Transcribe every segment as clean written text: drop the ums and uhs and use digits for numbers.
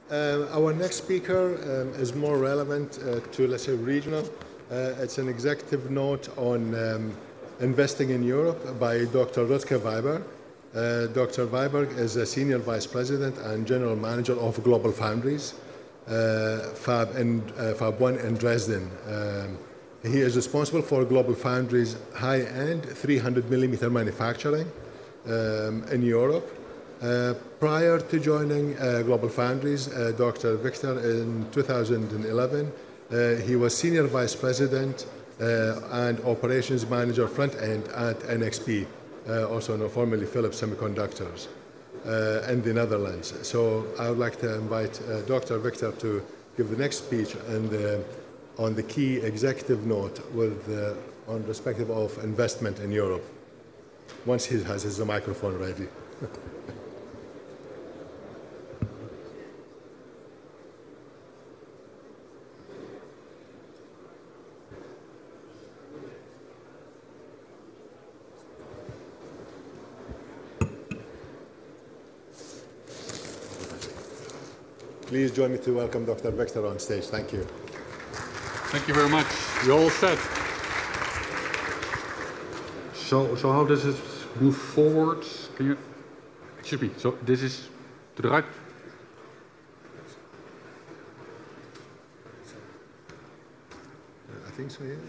Our next speaker is more relevant to, let's say, regional. It's an executive note on investing in Europe by Dr. Rutger Weiber. Dr. Weiber is a Senior Vice President and General Manager of Global Foundries, Fab 1 in Dresden. He is responsible for Global Foundries' high-end 300mm manufacturing in Europe. Prior to joining Global Foundries, Dr. Victor, in 2011, he was Senior Vice President and Operations Manager Front End at NXP, also known formerly Philips Semiconductors, in the Netherlands. So I would like to invite Dr. Victor to give the next speech and on the key executive note on respective of investment in Europe, once he has his microphone ready. Please join me to welcome Dr. Victor on stage. Thank you. Thank you very much. You're all set. So how does it move forward? Can you? It should be. So this is to the right. I think so, yeah.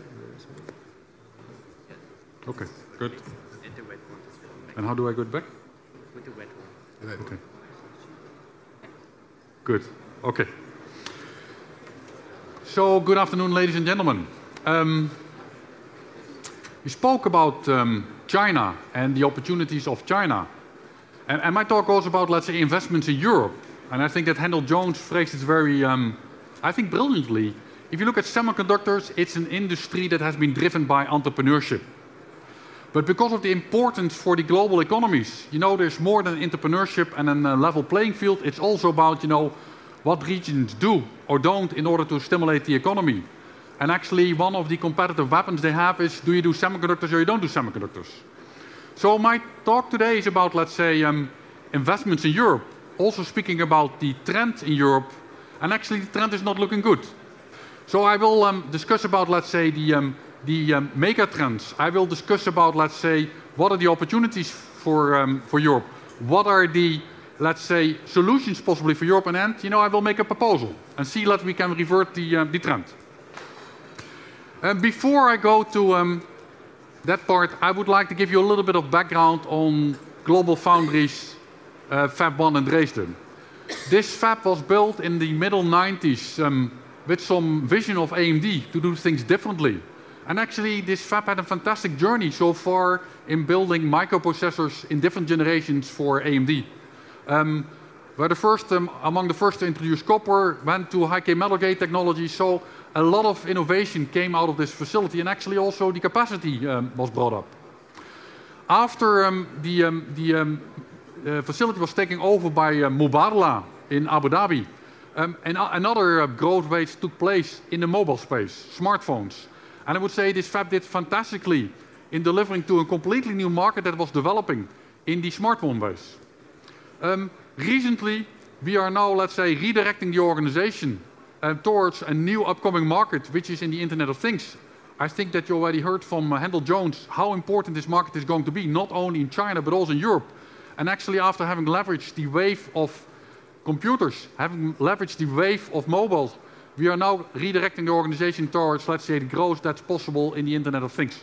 Okay, good. And how do I go back? With the wet one. Okay. Good. Okay. So, good afternoon, ladies and gentlemen. We spoke about China and the opportunities of China. And my talk goes about, let's say, investments in Europe. And I think that Handel Jones phrased it very, I think, brilliantly. If you look at semiconductors, it's an industry that has been driven by entrepreneurship. But because of the importance for the global economies, you know, there's more than entrepreneurship and a level playing field. It's also about, you know, what regions do or don't in order to stimulate the economy. And actually, one of the competitive weapons they have is, do you do semiconductors or you don't do semiconductors? So my talk today is about, let's say, investments in Europe. Also speaking about the trend in Europe. And actually, the trend is not looking good. So I will discuss about, let's say, the mega trends. I will discuss about, let's say, what are the opportunities for Europe? What are the, let's say, solutions possibly for Europe? And you know, I will make a proposal and see that we can revert the trend. Before I go to that part, I would like to give you a little bit of background on Global Foundries Fab 1 in Dresden. This fab was built in the middle 90s with some vision of AMD to do things differently. And actually, this fab had a fantastic journey so far in building microprocessors in different generations for AMD. We're the first, among the first to introduce copper, went to high-k metal gate technology, so a lot of innovation came out of this facility, and actually also the capacity was brought up. After the facility was taken over by Mubadala in Abu Dhabi, another growth wave took place in the mobile space, smartphones. And I would say this fab did fantastically in delivering to a completely new market that was developing in the smartphone base. Recently, we are now, let's say, redirecting the organization towards a new upcoming market, which is in the Internet of Things. I think that you already heard from Handel Jones how important this market is going to be, not only in China, but also in Europe. And actually, after having leveraged the wave of computers, having leveraged the wave of mobiles, we are now redirecting the organization towards, let's say, the growth that's possible in the Internet of Things.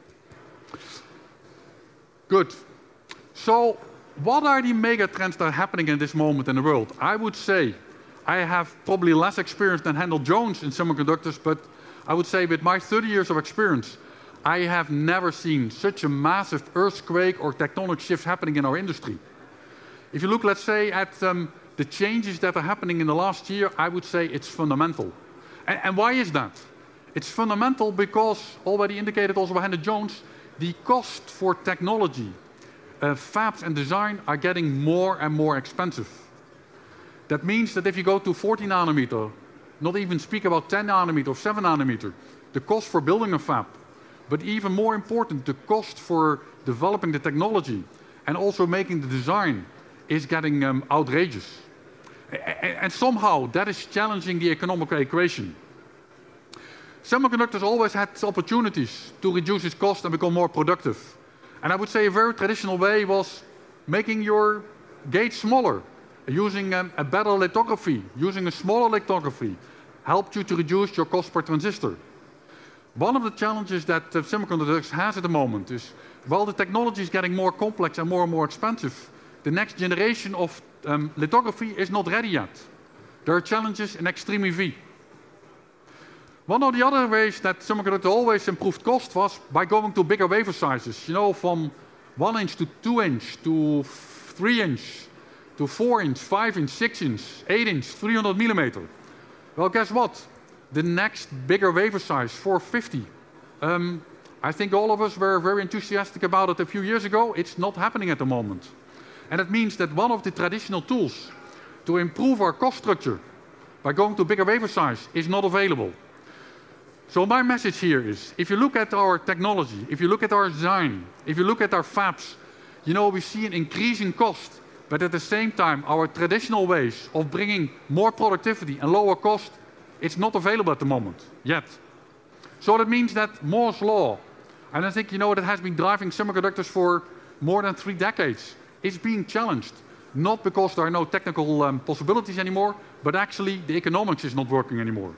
Good. So, what are the mega trends that are happening in this moment in the world? I would say I have probably less experience than Handel Jones in semiconductors, but I would say with my 30 years of experience, I have never seen such a massive earthquake or tectonic shift happening in our industry. If you look, let's say, at the changes that are happening in the last year, I would say it's fundamental. And why is that? It's fundamental because, already indicated also by Handel Jones, the cost for technology, fabs and design are getting more and more expensive. That means that if you go to 40 nanometer, not even speak about 10 nanometer or 7 nanometer, the cost for building a fab, but even more important, the cost for developing the technology and also making the design is getting outrageous. And somehow that is challenging the economical equation. Semiconductors always had opportunities to reduce its cost and become more productive. And I would say a very traditional way was making your gate smaller, using a better lithography, using a smaller lithography, helped you to reduce your cost per transistor. One of the challenges that semiconductors has at the moment is, while the technology is getting more complex and more expensive, the next generation of lithography is not ready yet. There are challenges in extreme EV. One of the other ways that semiconductor always improved cost was by going to bigger wafer sizes. You know, from 1 inch to 2 inch to 3 inch to 4 inch, 5 inch, 6 inch, 8 inch, 300 millimeter. Well, guess what? The next bigger wafer size, 450. I think all of us were very enthusiastic about it a few years ago. It's not happening at the moment. And it means that one of the traditional tools to improve our cost structure by going to bigger wafer size is not available. So my message here is, if you look at our technology, if you look at our design, if you look at our fabs, you know, we see an increasing cost, but at the same time, our traditional ways of bringing more productivity and lower cost, it's not available at the moment, yet. So that means that Moore's Law, and I think, you know, that has been driving semiconductors for more than 3 decades, is being challenged. Not because there are no technical possibilities anymore, but actually the economics is not working anymore.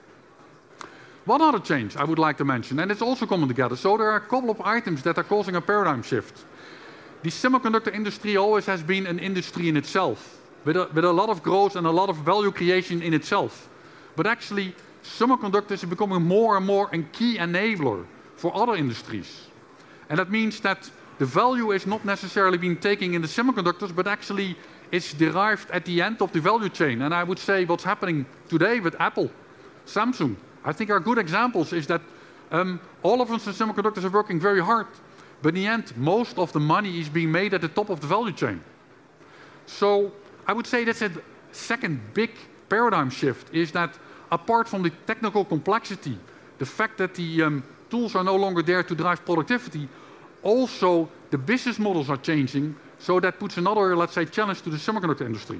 One other change I would like to mention, and it's also coming together. So there are a couple of items that are causing a paradigm shift. The semiconductor industry always has been an industry in itself, with a lot of growth and a lot of value creation in itself. But actually, semiconductors are becoming more and more a key enabler for other industries. And that means that the value is not necessarily being taken in the semiconductors, but actually it's derived at the end of the value chain. And I would say what's happening today with Apple, Samsung, I think are good examples is that all of us in semiconductors are working very hard, but in the end, most of the money is being made at the top of the value chain. So I would say that's a second big paradigm shift, is that apart from the technical complexity, the fact that the tools are no longer there to drive productivity, also the business models are changing, so that puts another, let's say, challenge to the semiconductor industry.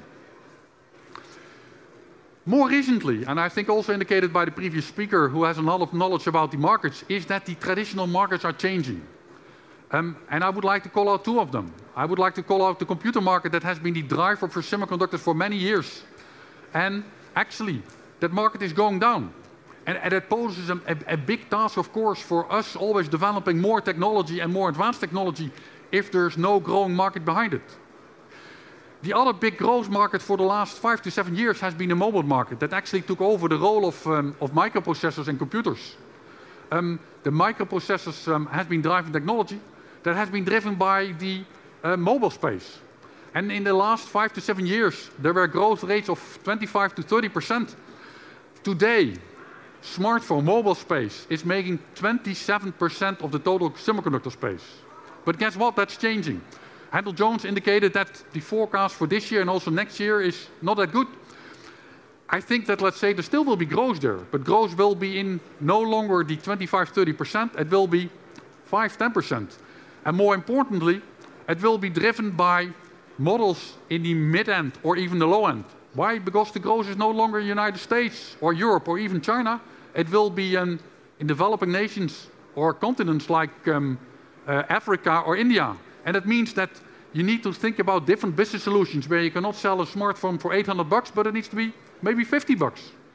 More recently, and I think also indicated by the previous speaker who has a lot of knowledge about the markets, is that the traditional markets are changing. And I would like to call out 2 of them. I would like to call out the computer market that has been the driver for semiconductors for many years. And actually, that market is going down. And that poses a big task, of course, for us always developing more technology and more advanced technology if there's no growing market behind it. The other big growth market for the last 5 to 7 years has been the mobile market that actually took over the role of microprocessors and computers. The microprocessors has been driving technology that has been driven by the mobile space. And in the last 5 to 7 years, there were growth rates of 25 to 30%. Today, smartphone mobile space is making 27% of the total semiconductor space. But guess what? That's changing. Handel Jones indicated that the forecast for this year and also next year is not that good. I think that, let's say, there still will be growth there, but growth will be in no longer the 25-30%, it will be 5-10%. And more importantly, it will be driven by models in the mid-end or even the low-end. Why? Because the growth is no longer in the United States or Europe or even China. It will be in developing nations or continents like Africa or India. And it means that you need to think about different business solutions where you cannot sell a smartphone for $800, but it needs to be maybe $50.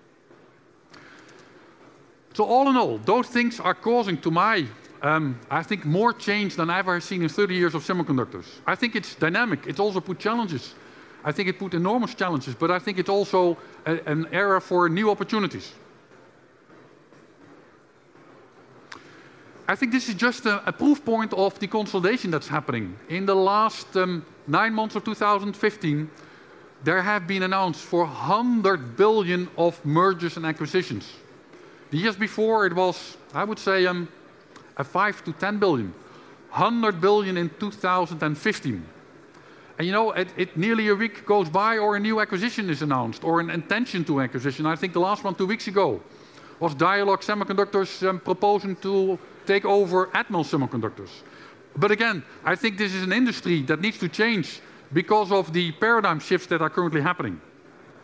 So all in all, those things are causing, to my, I think, more change than I've ever seen in 30 years of semiconductors. I think it's dynamic. It's also put challenges. I think it put enormous challenges, but I think it's also an era for new opportunities. I think this is just a proof point of the consolidation that's happening. In the last 9 months of 2015, there have been announced for 100 billion of mergers and acquisitions. The years before it was, I would say, a 5 to 10 billion. 100 billion in 2015. And you know, nearly a week goes by or a new acquisition is announced, or an intention to acquisition. I think the last one 2 weeks ago was Dialog Semiconductors proposing to take over Atmel Semiconductors. But again, I think this is an industry that needs to change because of the paradigm shifts that are currently happening.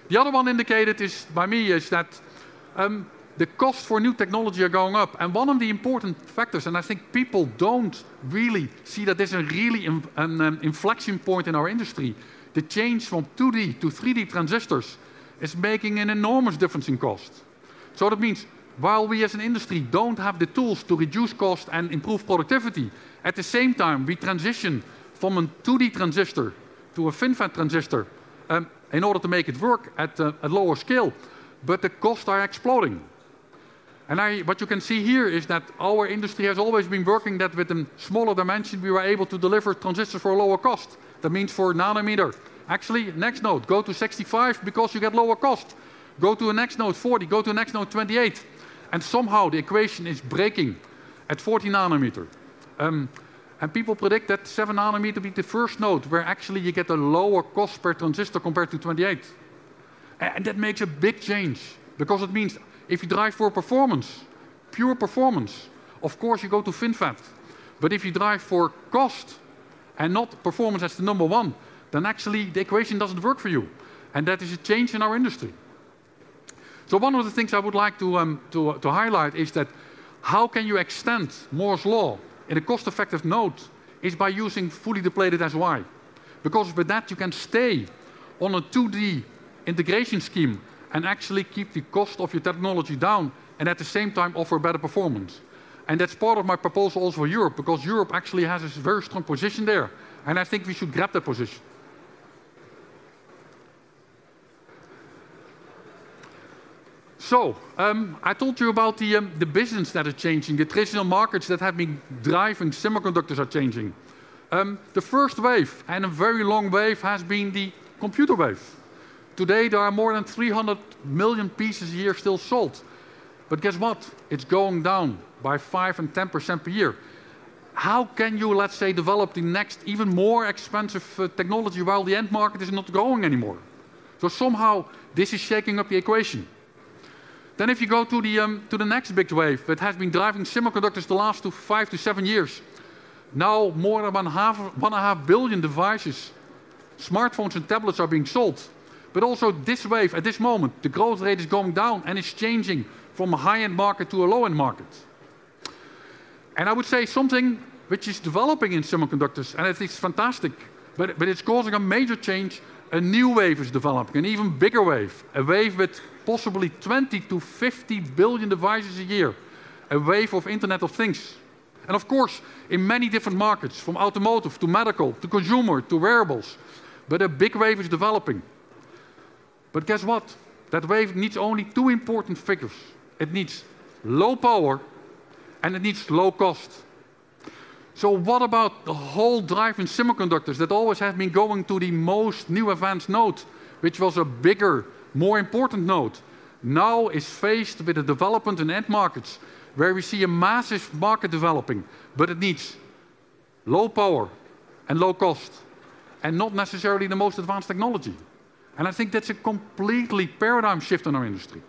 The other one indicated is, by me, is that the cost for new technology are going up. And one of the important factors, and I think people don't really see that there's a really an inflection point in our industry, the change from 2D to 3D transistors is making an enormous difference in cost. So that means while we as an industry don't have the tools to reduce cost and improve productivity, at the same time we transition from a 2D transistor to a FinFET transistor in order to make it work at a lower scale, but the costs are exploding. And what you can see here is that our industry has always been working that with a smaller dimension we were able to deliver transistors for a lower cost. That means for nanometer. Actually, next node, go to 65 because you get lower cost. Go to the next node 40, go to the next node 28. And somehow the equation is breaking at 40 nanometer. And people predict that 7 nanometer will be the first node where actually you get a lower cost per transistor compared to 28. And that makes a big change, because it means if you drive for performance, pure performance, of course you go to FinFET. But if you drive for cost and not performance as the number one, then actually the equation doesn't work for you. And that is a change in our industry. So one of the things I would like to highlight is that how can you extend Moore's law in a cost-effective node is by using fully depleted SOI. Because with that you can stay on a 2D integration scheme and actually keep the cost of your technology down and at the same time offer better performance. And that's part of my proposal also for Europe, because Europe actually has a very strong position there. And I think we should grab that position. So, I told you about the business that is changing, the traditional markets that have been driving semiconductors are changing. The first wave, and a very long wave, has been the computer wave. Today there are more than 300 million pieces a year still sold. But guess what? It's going down by 5 and 10% per year. How can you, let's say, develop the next even more expensive technology while the end market is not growing anymore? So somehow this is shaking up the equation. Then if you go to the next big wave that has been driving semiconductors the last 5 to 7 years, now more than 1.5 billion devices, smartphones and tablets are being sold. But also this wave, at this moment, the growth rate is going down and it's changing from a high-end market to a low-end market. And I would say something which is developing in semiconductors, and it is fantastic, but it's causing a major change. A new wave is developing, an even bigger wave. A wave with possibly 20 to 50 billion devices a year. A wave of Internet of Things. And of course, in many different markets, from automotive to medical to consumer to wearables. But a big wave is developing. But guess what? That wave needs only two important figures. It needs low power and it needs low cost. So what about the whole drive in semiconductors that always have been going to the most new advanced node, which was a bigger, more important node, now is faced with a development in end markets where we see a massive market developing, but it needs low power and low cost, and not necessarily the most advanced technology. And I think that's a completely paradigm shift in our industry.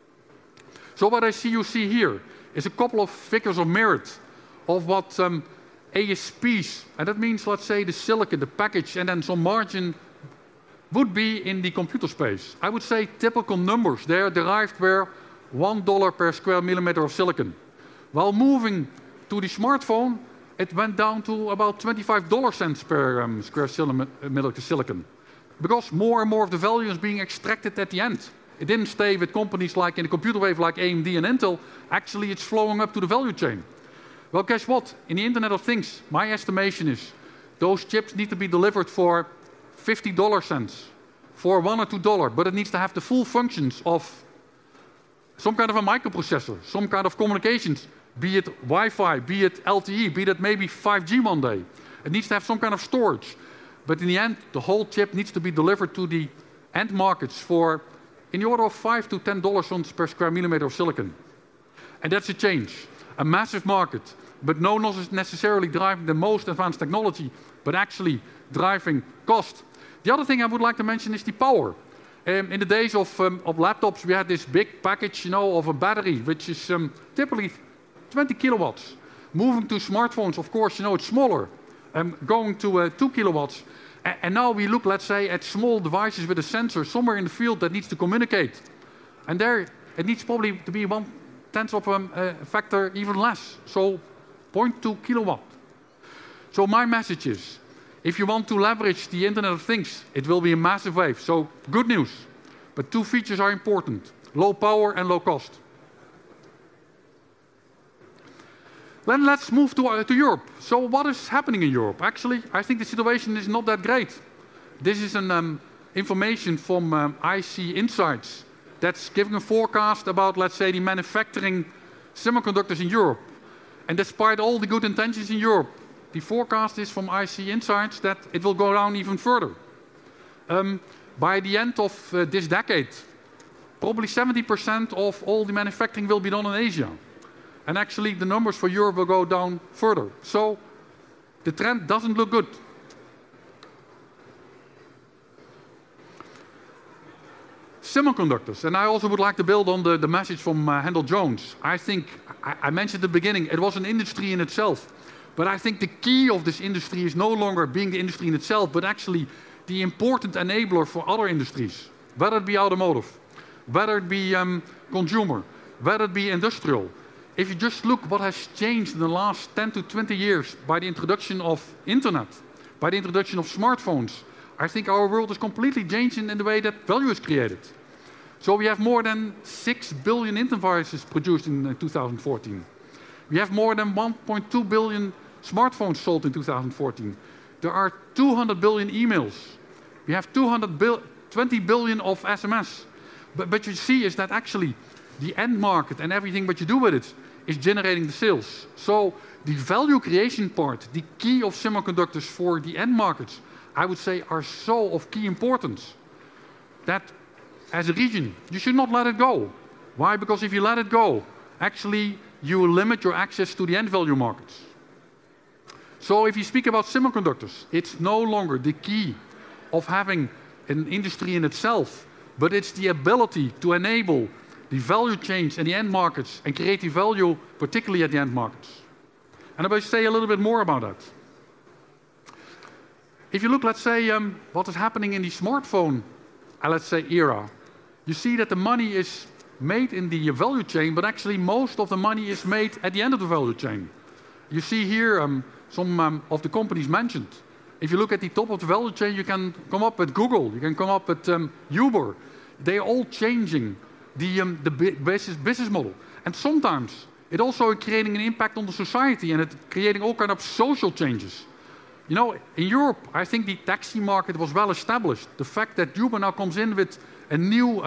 So what you see here is a couple of figures of merit of what ASPs, and that means, let's say, the silicon, the package, and then some margin would be in the computer space. I would say typical numbers there derived were $1 per square millimeter of silicon. While moving to the smartphone, it went down to about 25 cents per square millimeter silicon. Because more and more of the value is being extracted at the end. It didn't stay with companies like in the computer wave like AMD and Intel. Actually, it's flowing up to the value chain. Well, guess what? In the Internet of Things, my estimation is those chips need to be delivered for 50 cents, for $1 or $2, but it needs to have the full functions of some kind of a microprocessor, some kind of communications, be it Wi-Fi, be it LTE, be it maybe 5G one day. It needs to have some kind of storage. But in the end, the whole chip needs to be delivered to the end markets for in the order of $5 to $10 per square millimeter of silicon. And that's a change. A massive market, but not necessarily driving the most advanced technology, but actually driving cost. The other thing I would like to mention is the power. In the days of laptops, we had this big package, of a battery, which is typically 20 kilowatts. Moving to smartphones, of course, it's smaller. Going to 2 kilowatts. And now we look, let's say, at small devices with a sensor somewhere in the field that needs to communicate. And there, it needs probably to be 1/10 of a factor even less. So 0.2 kilowatt. So my message is, if you want to leverage the Internet of Things, it will be a massive wave. So good news. But two features are important: low power and low cost. Then let's move to Europe. So what is happening in Europe? Actually, I think the situation is not that great. This is an information from IC Insights that's giving a forecast about, let's say, the manufacturing semiconductors in Europe. And despite all the good intentions in Europe, the forecast is from IC Insights that it will go down even further. By the end of this decade, probably 70% of all the manufacturing will be done in Asia. And actually, the numbers for Europe will go down further. So the trend doesn't look good. Semiconductors, and I also would like to build on the message from Handel Jones. I think, I mentioned at the beginning, it was an industry in itself. But I think the key of this industry is no longer being the industry in itself, but actually the important enabler for other industries. Whether it be automotive, whether it be consumer, whether it be industrial. If you just look what has changed in the last 10 to 20 years by the introduction of internet, by the introduction of smartphones, I think our world is completely changing in the way that value is created. So we have more than 6 billion internet devices produced in 2014. We have more than 1.2 billion smartphones sold in 2014. There are 200 billion emails. We have 20 billion of SMS. But you see is that actually the end market and everything what you do with it is generating the sales. So the value creation part, the key of semiconductors for the end markets, I would say are so of key importance that as a region, you should not let it go. Why? Because if you let it go, actually you will limit your access to the end value markets. So if you speak about semiconductors, it's no longer the key of having an industry in itself, but it's the ability to enable the value chains in the end markets and create the value, particularly at the end markets. And I will say a little bit more about that. If you look, let's say, what is happening in the smartphone, let's say, era, you see that the money is made in the value chain, but actually most of the money is made at the end of the value chain. You see here some of the companies mentioned. If you look at the top of the value chain, you can come up with Google, you can come up with Uber. They are all changing the business model. And sometimes it also creating an impact on the society and it creating all kind of social changes. You know, in Europe, I think the taxi market was well established. The fact that Uber now comes in with a new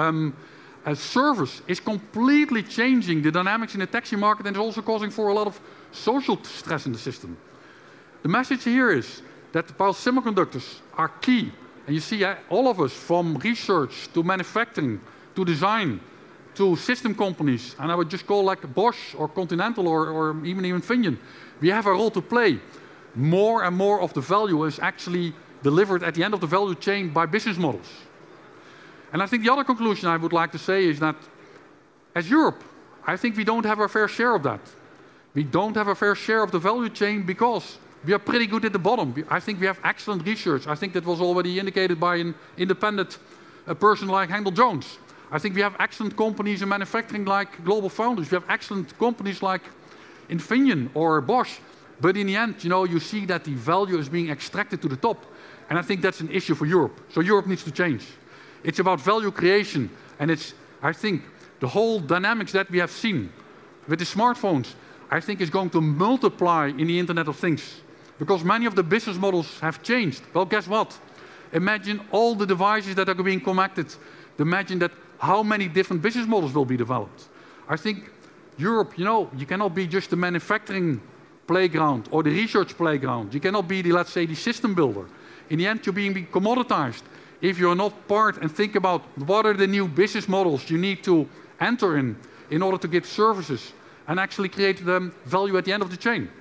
service is completely changing the dynamics in the taxi market and is also causing for a lot of social stress in the system. The message here is that while semiconductors are key, and you see all of us from research to manufacturing to design to system companies, and I would just call like Bosch or Continental or even Infineon, we have a role to play. More and more of the value is actually delivered at the end of the value chain by business models. And I think the other conclusion I would like to say is that as Europe, I think we don't have our fair share of that. We don't have a fair share of the value chain because we are pretty good at the bottom. I think we have excellent research. I think that was already indicated by an independent person like Handel Jones. I think we have excellent companies in manufacturing like Global Foundries. We have excellent companies like Infineon or Bosch. But in the end, you know, you see that the value is being extracted to the top. And I think that's an issue for Europe. So Europe needs to change. It's about value creation. And it's, I think, the whole dynamics that we have seen with the smartphones, I think is going to multiply in the Internet of Things. Because many of the business models have changed. Well, guess what? Imagine all the devices that are being connected. Imagine that how many different business models will be developed. I think Europe, you know, you cannot be just the manufacturing playground or the research playground. You cannot be the, let's say, the system builder. In the end, you're being commoditized if you're not part and think about what are the new business models you need to enter in order to get services and actually create the value at the end of the chain.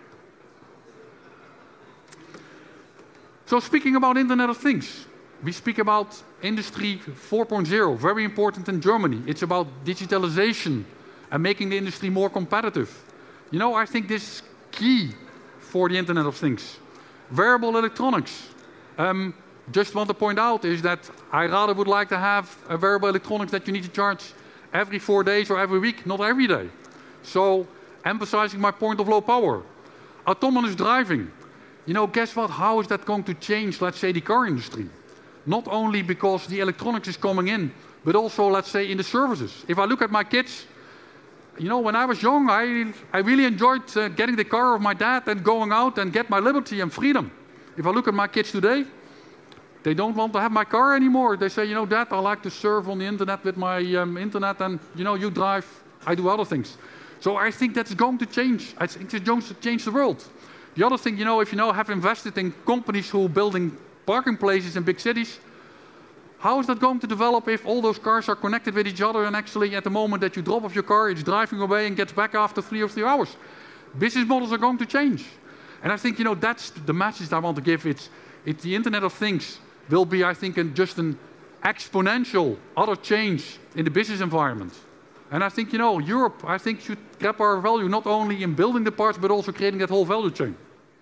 So speaking about Internet of Things, we speak about Industry 4.0, very important in Germany. It's about digitalization and making the industry more competitive. You know, I think this is key for the Internet of Things. Wearable electronics. Just want to point out is that I rather would like to have a wearable electronics that you need to charge every 4 days or every week, not every day. So, emphasizing my point of low power. Autonomous driving. You know, guess what? How is that going to change, let's say, the car industry? Not only because the electronics is coming in, but also, let's say, in the services. If I look at my kids, you know, when I was young, I really enjoyed getting the car of my dad and going out and get my liberty and freedom. If I look at my kids today, they don't want to have my car anymore. They say, you know, Dad, I like to surf on the internet with my internet, and, you know, you drive, I do other things. So I think that's going to change. I think it's going to change the world. The other thing, you know, if you now have invested in companies who are building parking places in big cities, how is that going to develop if all those cars are connected with each other and actually at the moment that you drop off your car, it's driving away and gets back after 3 or 4 hours? Business models are going to change. And I think, you know, that's the message I want to give. It's the Internet of Things will be, I think, just an exponential other change in the business environment. And I think, you know, Europe, I think, should grab our value not only in building the parts, but also creating that whole value chain.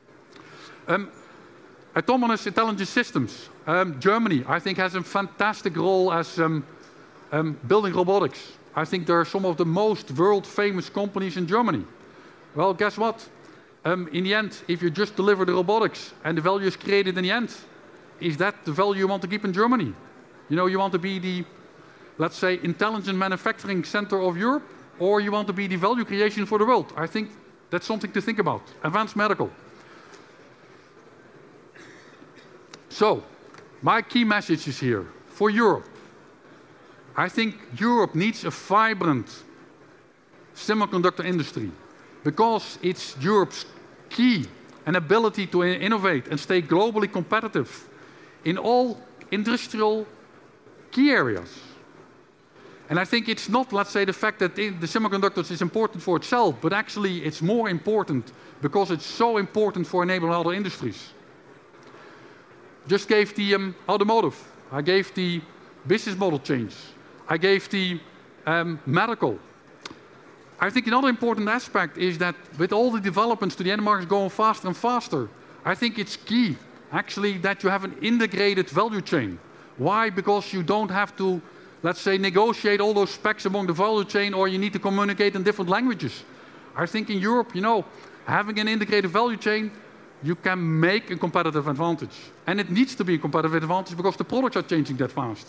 Autonomous intelligent systems. Germany, I think, has a fantastic role as building robotics. I think there are some of the most world-famous companies in Germany. Well, guess what? In the end, if you just deliver the robotics and the value is created in the end, is that the value you want to keep in Germany? You know, you want to be the, let's say, intelligent manufacturing center of Europe, or you want to be the value creation for the world? I think that's something to think about. Advanced medical. So, my key message is here for Europe. I think Europe needs a vibrant semiconductor industry because it's Europe's key and ability to innovate and stay globally competitive in all industrial key areas. And I think it's not, let's say, the fact that the semiconductors is important for itself, but actually it's more important because it's so important for enabling other industries. Just gave the automotive. I gave the business model change. I gave the medical. I think another important aspect is that with all the developments to the end markets going faster and faster, I think it's key, actually, that you have an integrated value chain. Why? Because you don't have to, let's say, negotiate all those specs among the value chain, or you need to communicate in different languages. I think in Europe, you know, having an integrated value chain, you can make a competitive advantage. And it needs to be a competitive advantage because the products are changing that fast.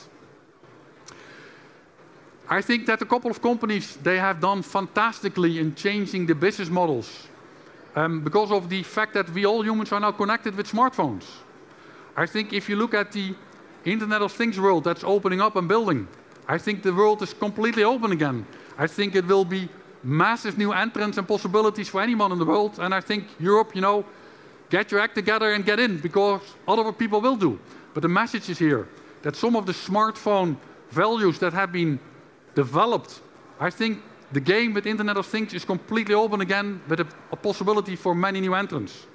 I think that a couple of companies, they have done fantastically in changing the business models because of the fact that we all humans are now connected with smartphones. I think if you look at the Internet of Things world that's opening up and building, I think the world is completely open again. I think it will be massive new entrants and possibilities for anyone in the world. And I think Europe, you know, get your act together and get in, because other people will do. But the message is here, that some of the smartphone values that have been developed, I think the game with Internet of Things is completely open again, with a possibility for many new entrants.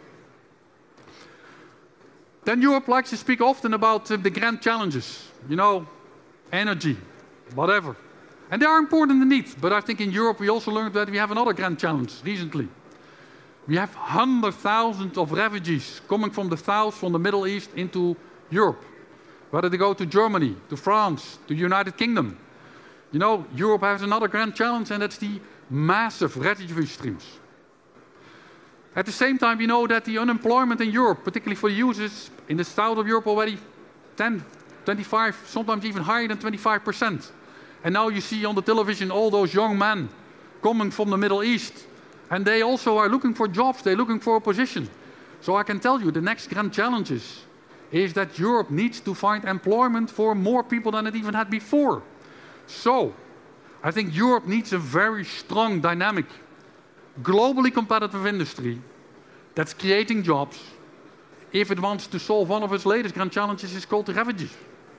Then Europe likes to speak often about the grand challenges, you know, energy, whatever. And they are important indeed, but I think in Europe we also learned that we have another grand challenge recently. We have 100,000 of refugees coming from the south, from the Middle East into Europe. Whether they go to Germany, to France, to the United Kingdom. You know, Europe has another grand challenge, and that's the massive refugee streams. At the same time, we know that the unemployment in Europe, particularly for the youth, is in the south of Europe already 10, 25, sometimes even higher than 25%. And now you see on the television all those young men coming from the Middle East, and they also are looking for jobs, they're looking for a position. So I can tell you, the next grand challenge is that Europe needs to find employment for more people than it even had before. So, I think Europe needs a very strong, dynamic, globally competitive industry that's creating jobs if it wants to solve one of its latest grand challenges, is called the refugees.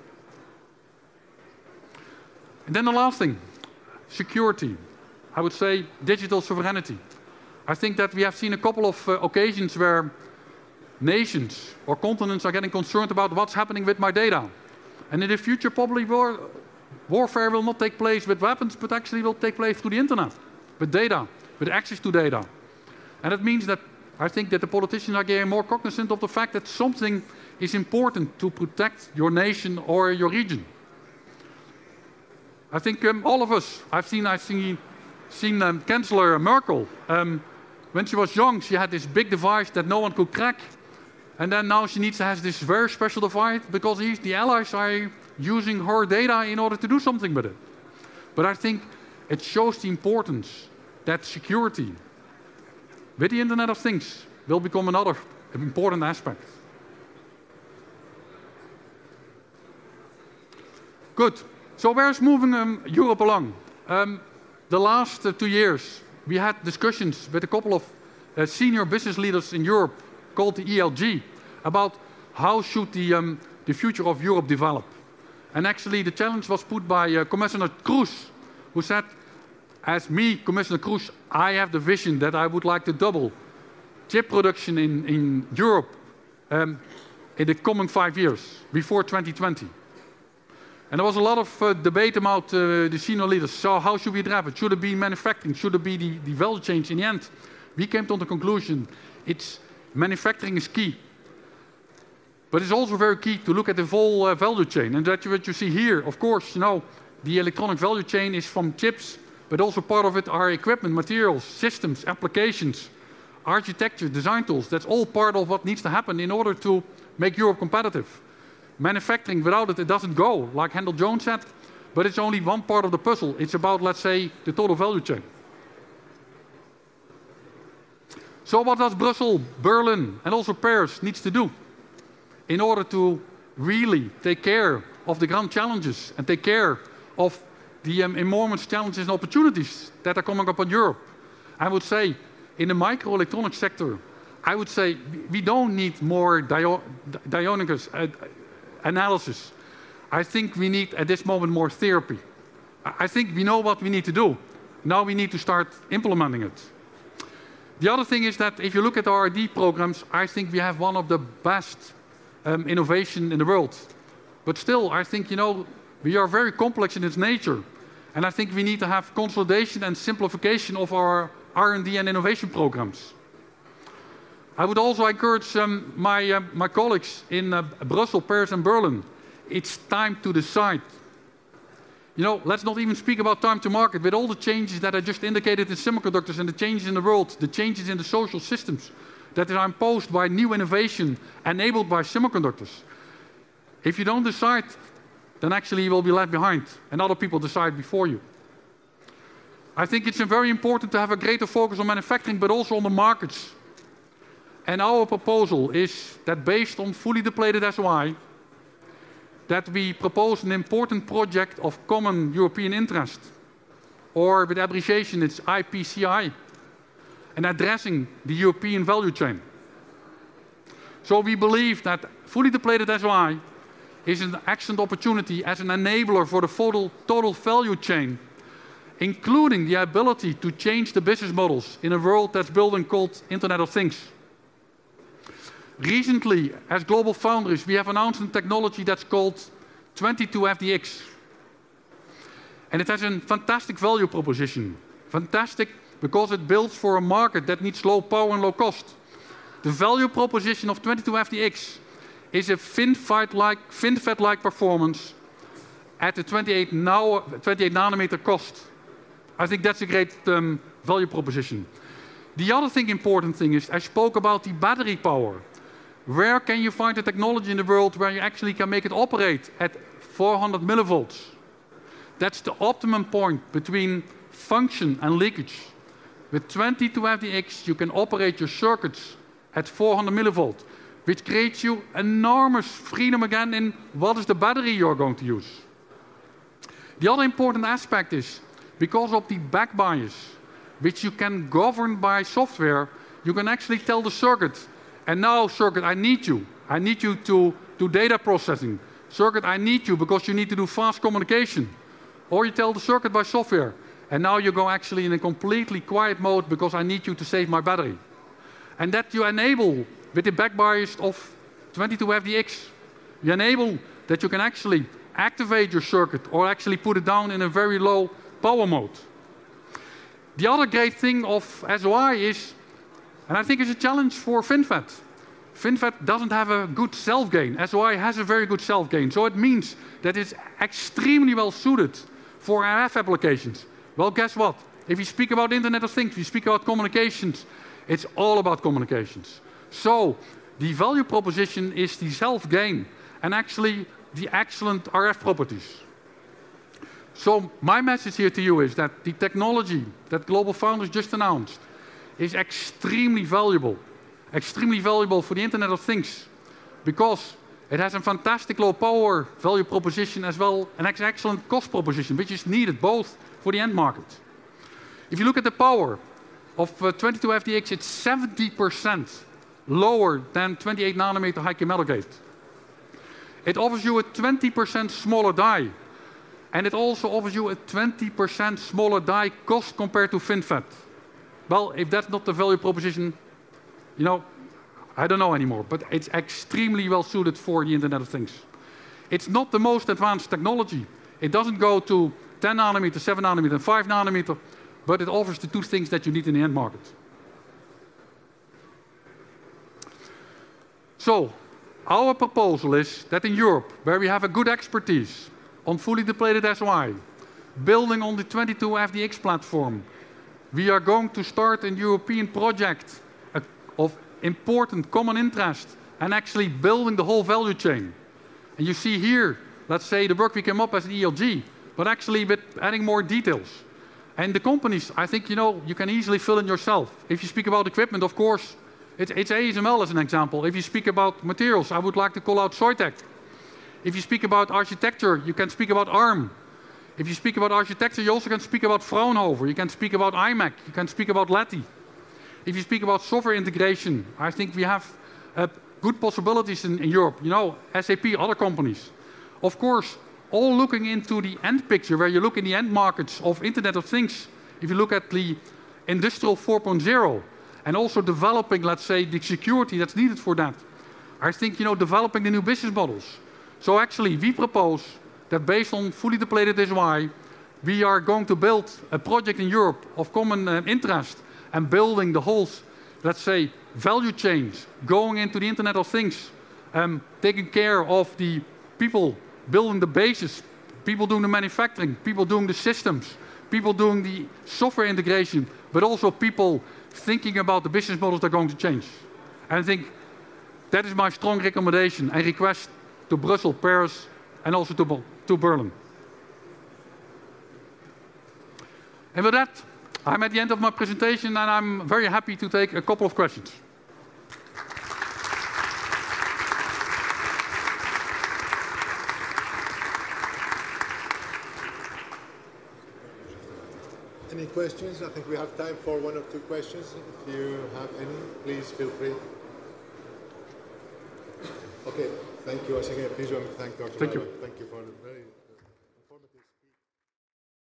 And then the last thing, security. I would say digital sovereignty. I think that we have seen a couple of occasions where nations or continents are getting concerned about what's happening with my data. And in the future, probably warfare will not take place with weapons, but actually will take place through the internet, with data, with access to data. And it means that I think that the politicians are getting more cognizant of the fact that something is important to protect your nation or your region. I think all of us, I've seen Chancellor Merkel. When she was young, she had this big device that no one could crack. And then now she needs to have this very special device because the allies are using her data in order to do something with it. But I think it shows the importance that security with the Internet of Things will become another important aspect. Good. So where's moving Europe along? The last 2 years, we had discussions with a couple of senior business leaders in Europe called the ELG about how should the future of Europe develop. And actually the challenge was put by Commissioner Kroes, who said, as me, Commissioner Kroes, I have the vision that I would like to double chip production in Europe in the coming 5 years, before 2020. And there was a lot of debate about the senior leaders. So how should we drive it? Should it be manufacturing? Should it be the value chain? In the end, we came to the conclusion manufacturing is key. But it's also very key to look at the whole value chain. And that's what you see here. Of course, you know, the electronic value chain is from chips, but also part of it are equipment, materials, systems, applications, architecture, design tools. That's all part of what needs to happen in order to make Europe competitive. Manufacturing, without it, it doesn't go, like Handel Jones said, but it's only one part of the puzzle. It's about, let's say, the total value chain. So what does Brussels, Berlin, and also Paris needs to do in order to really take care of the grand challenges and take care of the enormous challenges and opportunities that are coming up in Europe? I would say, in the microelectronics sector, I would say we don't need more Dionicus analysis. I think we need, at this moment, more therapy. I think we know what we need to do. Now we need to start implementing it. The other thing is that if you look at our R&D programs, I think we have one of the best innovation in the world. But still, I think, you know, we are very complex in its nature. And I think we need to have consolidation and simplification of our R&D and innovation programs. I would also encourage my colleagues in Brussels, Paris, and Berlin. It's time to decide. You know, let's not even speak about time to market. With all the changes that I just indicated in semiconductors and the changes in the world, the changes in the social systems that are imposed by new innovation enabled by semiconductors. If you don't decide, then actually you will be left behind, and other people decide before you. I think it's very important to have a greater focus on manufacturing, but also on the markets. And our proposal is that, based on fully depleted SOI, that we propose an important project of common European interest, or with abbreviation it's IPCI, and addressing the European value chain. So we believe that fully depleted SOI is an excellent opportunity as an enabler for the total value chain, including the ability to change the business models in a world that's building called Internet of Things. Recently, as Global Foundries, we have announced a technology that's called 22FDX. And it has a fantastic value proposition. Fantastic because it builds for a market that needs low power and low cost. The value proposition of 22FDX is a FinFET-like performance at the 28 nanometer cost. I think that's a great value proposition. The other important thing is, I spoke about the battery power. Where can you find a technology in the world where you actually can make it operate at 400 millivolts? That's the optimum point between function and leakage. With 22FDX, you can operate your circuits at 400 millivolts, which creates you enormous freedom again in what is the battery you're going to use. The other important aspect is, because of the back bias, which you can govern by software, you can actually tell the circuit, and now, circuit, I need you. I need you to do data processing. Circuit, I need you because you need to do fast communication. Or you tell the circuit by software, and now you go actually in a completely quiet mode because I need you to save my battery. And that you enable with the back bias of 22FDX. You enable that you can actually activate your circuit or actually put it down in a very low power mode. The other great thing of SOI is, and I think it's a challenge for FinFET, FinFET doesn't have a good self-gain. SOI has a very good self-gain. So it means that it's extremely well suited for RF applications. Well, guess what? If you speak about Internet of Things, if you speak about communications, it's all about communications. So the value proposition is the self-gain and actually the excellent RF properties. So my message here to you is that the technology that GlobalFoundries just announced is extremely valuable for the Internet of Things, because it has a fantastic low power value proposition as well, an excellent cost proposition, which is needed both for the end market. If you look at the power of 22FDX, it's 70% lower than 28 nanometer high-k metal gate. It offers you a 20% smaller die, and it also offers you a 20% smaller die cost compared to FinFET. Well, if that's not the value proposition, you know, I don't know anymore, but it's extremely well suited for the Internet of Things. It's not the most advanced technology. It doesn't go to 10 nanometer, 7 nanometer, and 5 nanometer, but it offers the two things that you need in the end market. So, our proposal is that in Europe, where we have a good expertise on fully depleted SOI, building on the 22FDX platform, we are going to start a European project of important common interest and actually building the whole value chain. And you see here, let's say the work we came up as an ELG, but actually with adding more details. And the companies, I think, you know, you can easily fill in yourself. If you speak about equipment, of course, it's ASML as an example. If you speak about materials, I would like to call out Soitec. If you speak about architecture, you can speak about ARM. If you speak about architecture, you also can speak about Fraunhofer. You can speak about IMEC. You can speak about Leti. If you speak about software integration, I think we have good possibilities in Europe. You know, SAP, other companies. Of course, all looking into the end picture, where you look in the end markets of Internet of Things. If you look at the Industrial 4.0, and also developing, let's say, the security that's needed for that. I think, you know, developing the new business models. So actually, we propose that based on fully depleted SOI, we are going to build a project in Europe of common interest and building the whole, let's say, value chains, going into the Internet of Things, taking care of the people building the bases, people doing the manufacturing, people doing the systems, people doing the software integration, but also people thinking about the business models that are going to change. And I think that is my strong recommendation and request to Brussels, Paris, and also to Berlin. And with that, I'm at the end of my presentation, and I'm very happy to take a couple of questions. Any questions? I think we have time for one or two questions. If you have any, please feel free. Okay, thank you once again. Please join me to thank Dr. Thank you. Thank you for the very